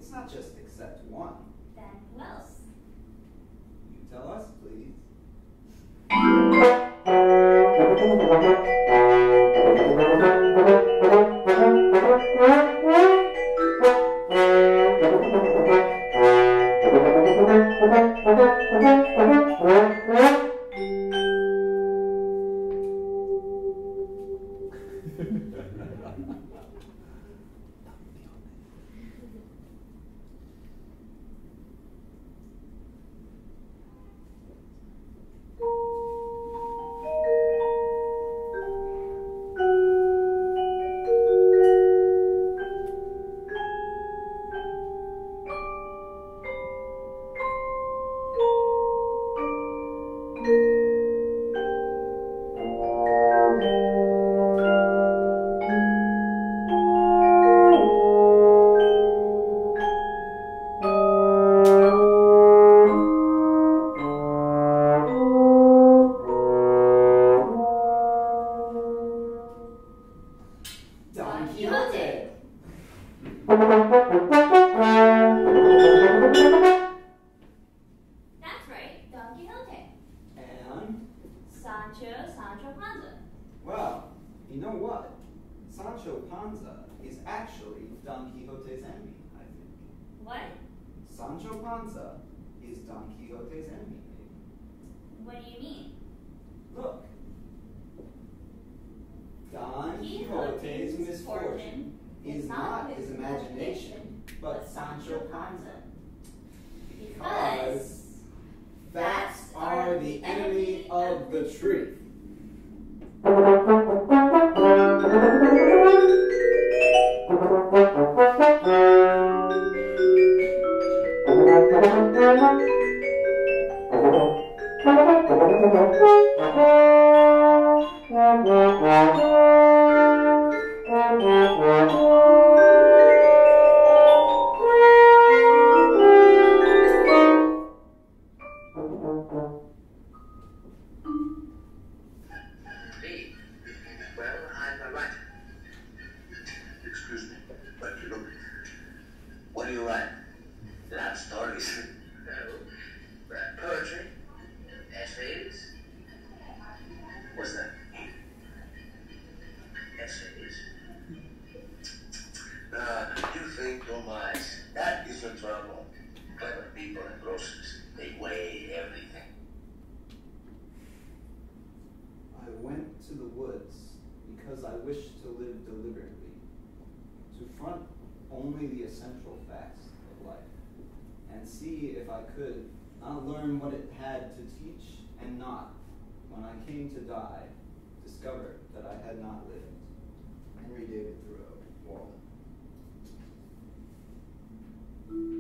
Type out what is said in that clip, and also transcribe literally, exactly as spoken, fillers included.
It's not just except one. Then who else? You tell us, please. Don Quixote. That's right, Don Quixote. And, Sancho, Sancho Panza. well, you know what? Sancho Panza is actually Don Quixote's enemy, I think. What? Sancho Panza is Don Quixote's enemy. What do you mean? Look. Don Quixote's misfortune is not his imagination, but Sancho Panza. Because facts are the enemy of the truth. Me? Well, I'm a writer. Excuse me, but you look. What do you write? Love stories? No. Uh, poetry? Essays? What's that? Essays? Ah, you think too much. That is the trouble. Clever people and groceries, they weigh everything. I went to the woods because I wished to live deliberately, to front only the essential facts of life, and see if I could not learn what it had to teach, and not, when I came to die, discover that I had not lived. Henry David Thoreau, Walden.